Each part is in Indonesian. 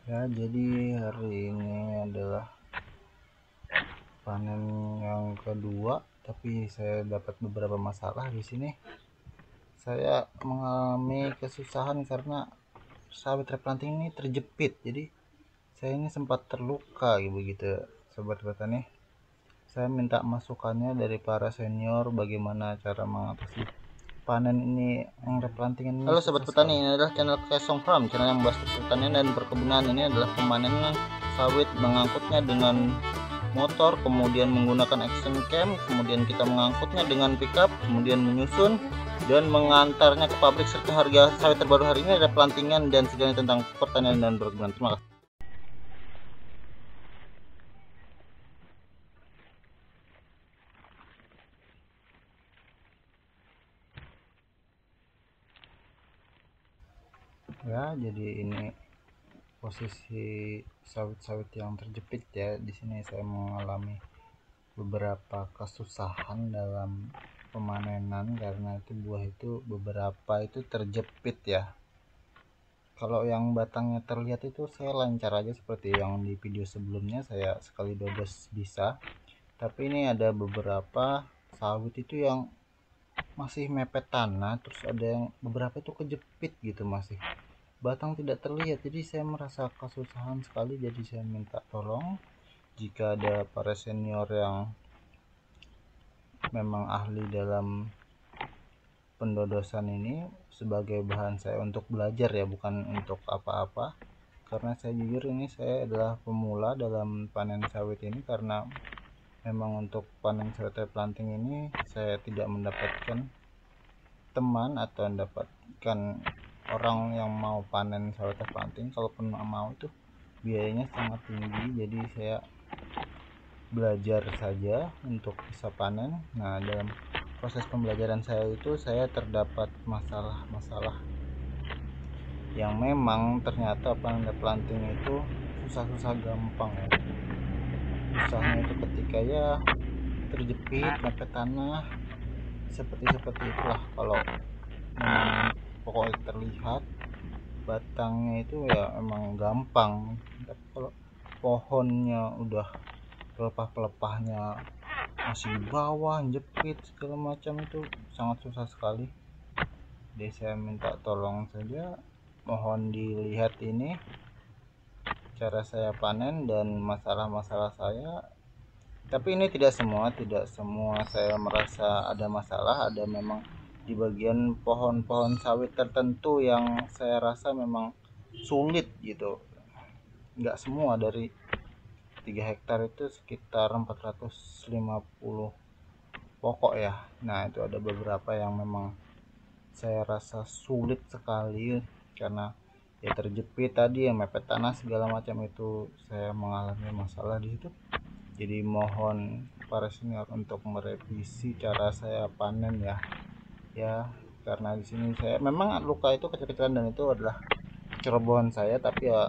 Ya, jadi hari ini adalah panen yang kedua, tapi saya dapat beberapa masalah di sini. Saya mengalami kesusahan karena sawit replanting ini terjepit. Jadi saya ini sempat terluka begitu, sobat petani. Saya minta masukannya dari para senior bagaimana cara mengatasi panen ini yang replanting ini. Halo sobat petani, ini adalah channel Kesong Farm, channel yang membahas pertanian dan perkebunan. Ini adalah pemanenan sawit, mengangkutnya dengan motor, kemudian menggunakan action cam, kemudian kita mengangkutnya dengan pickup, kemudian menyusun dan mengantarnya ke pabrik, serta harga sawit terbaru hari ini ada plantingan dan segalanya tentang pertanian dan perkebunan. Terima kasih. Ya, jadi ini posisi sawit-sawit yang terjepit ya. Di sini saya mengalami beberapa kesusahan dalam pemanenan karena itu buah itu beberapa itu terjepit ya. Kalau yang batangnya terlihat itu saya lancar aja seperti yang di video sebelumnya, saya sekali dodos bisa. Tapi ini ada beberapa sawit itu yang masih mepet tanah, terus ada yang beberapa itu kejepit gitu, masih batang tidak terlihat. Jadi saya merasa kesusahan sekali, jadi saya minta tolong jika ada para senior yang memang ahli dalam pendodosan ini sebagai bahan saya untuk belajar ya, bukan untuk apa-apa. Karena saya jujur ini saya adalah pemula dalam panen sawit ini, karena memang untuk panen sawit replanting ini saya tidak mendapatkan teman atau mendapatkan orang yang mau panen sawit replanting. Kalaupun mau itu biayanya sangat tinggi, jadi saya belajar saja untuk bisa panen. Nah, dalam proses pembelajaran saya itu saya terdapat masalah-masalah yang memang ternyata panen replanting itu susah-susah gampang ya. Susahnya itu ketika ya terjepit mepet tanah, seperti itulah. Kalau memang pokoknya terlihat batangnya itu ya emang gampang, tapi kalau pohonnya udah pelepah-pelepahnya masih di bawah, jepit segala macam, itu sangat susah sekali. Jadi saya minta tolong saja, mohon dilihat ini cara saya panen dan masalah-masalah saya. Tapi ini tidak semua saya merasa ada masalah. Ada memang di bagian pohon-pohon sawit tertentu yang saya rasa memang sulit gitu. Nggak semua, dari 3 hektar itu sekitar 450 pokok ya. Nah, itu ada beberapa yang memang saya rasa sulit sekali karena ya terjepit tadi, yang mepet tanah segala macam, itu saya mengalami masalah di situ. Jadi mohon para senior untuk merevisi cara saya panen ya. Ya, karena di sini saya memang luka itu kecil-kecilan dan itu adalah cerobohan saya, tapi ya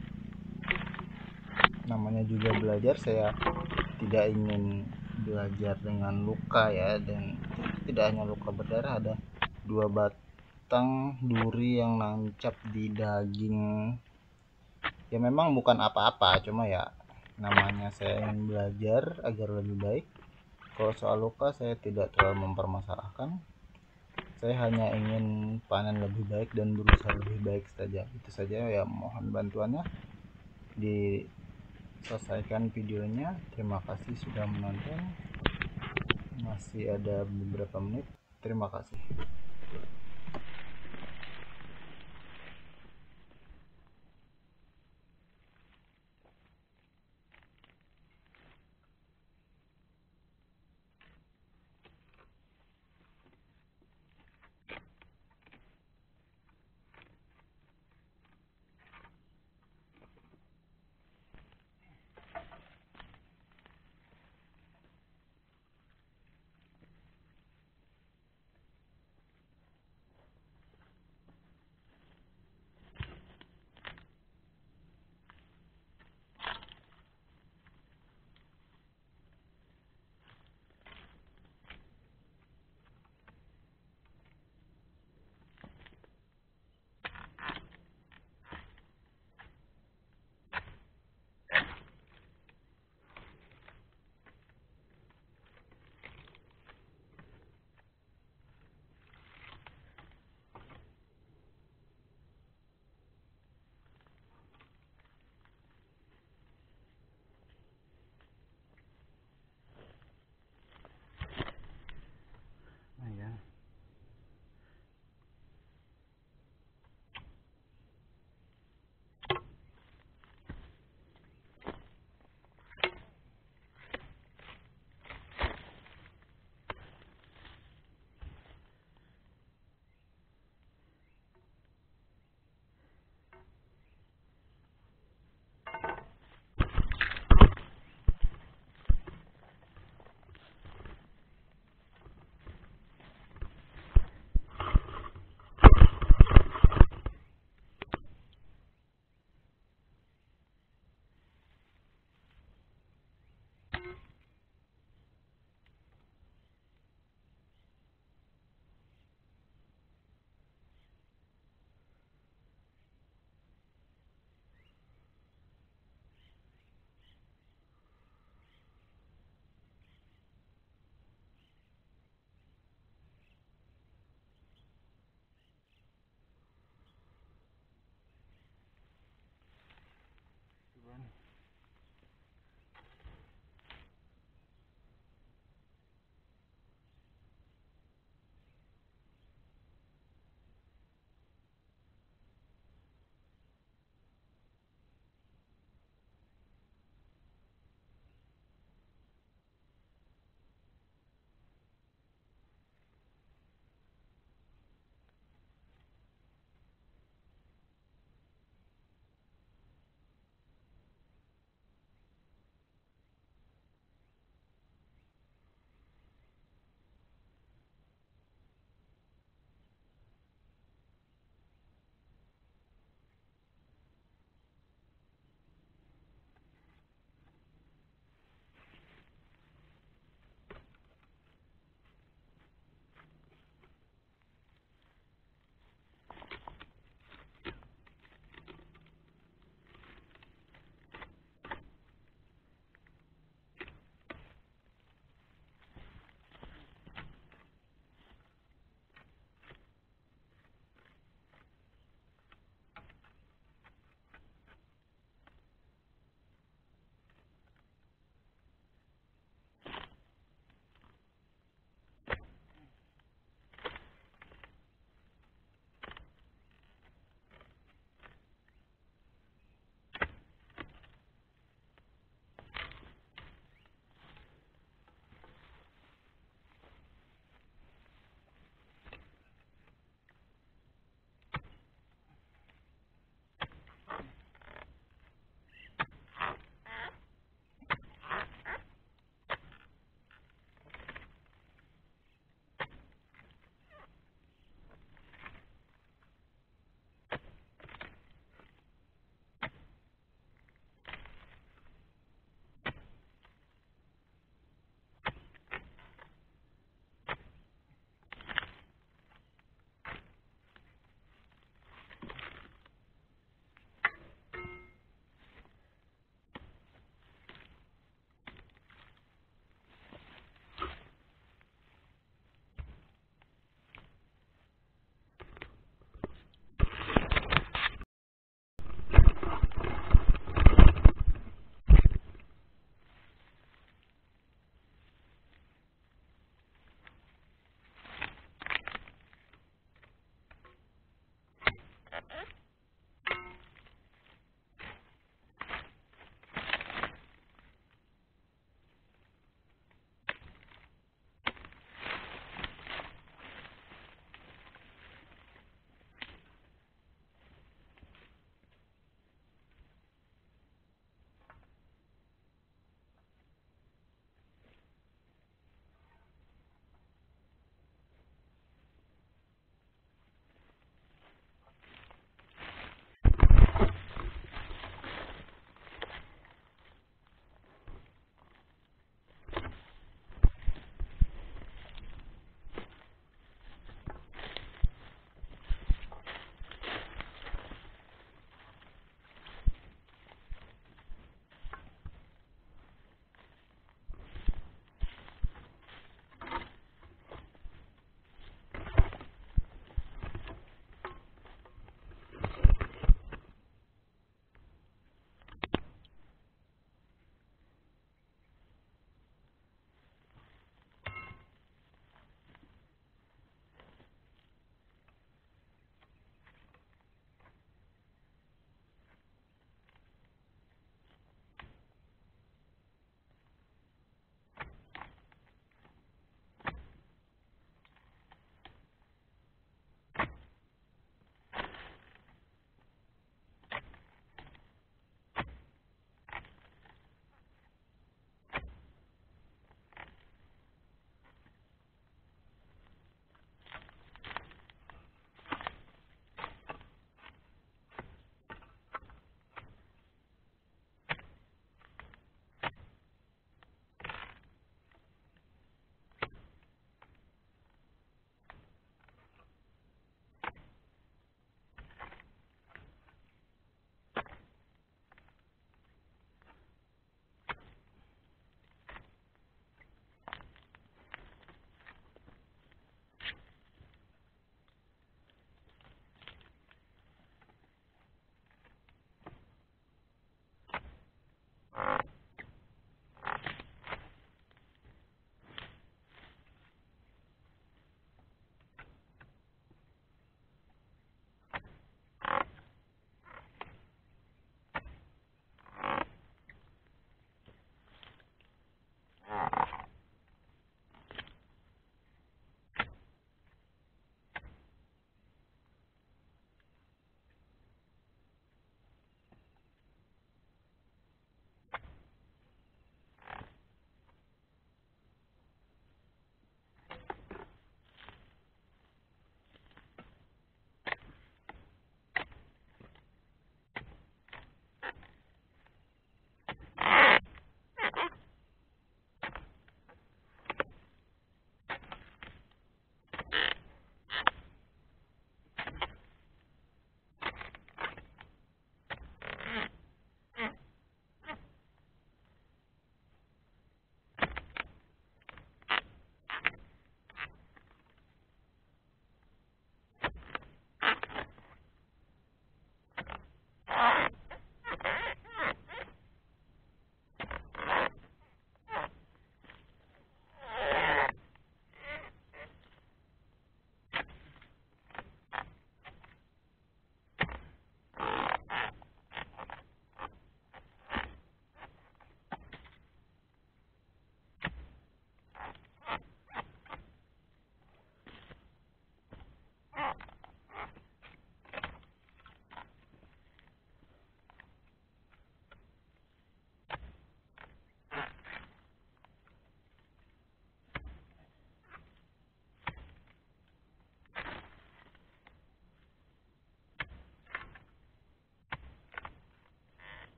namanya juga belajar, saya tidak ingin belajar dengan luka ya. Dan tidak hanya luka berdarah, ada 2 batang duri yang nancap di daging. Ya memang bukan apa-apa, cuma ya namanya saya ingin belajar agar lebih baik. Kalau soal luka saya tidak terlalu mempermasalahkan, saya hanya ingin panen lebih baik dan berusaha lebih baik saja. Itu saja ya, mohon bantuannya diselesaikan videonya. Terima kasih sudah menonton, masih ada beberapa menit. Terima kasih.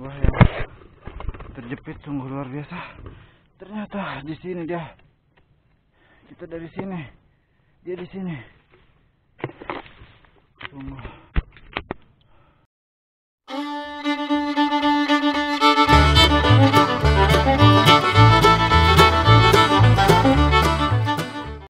Wah, yang terjepit sungguh luar biasa. Ternyata di sini dia. Kita dari sini, dia di sini. Sungguh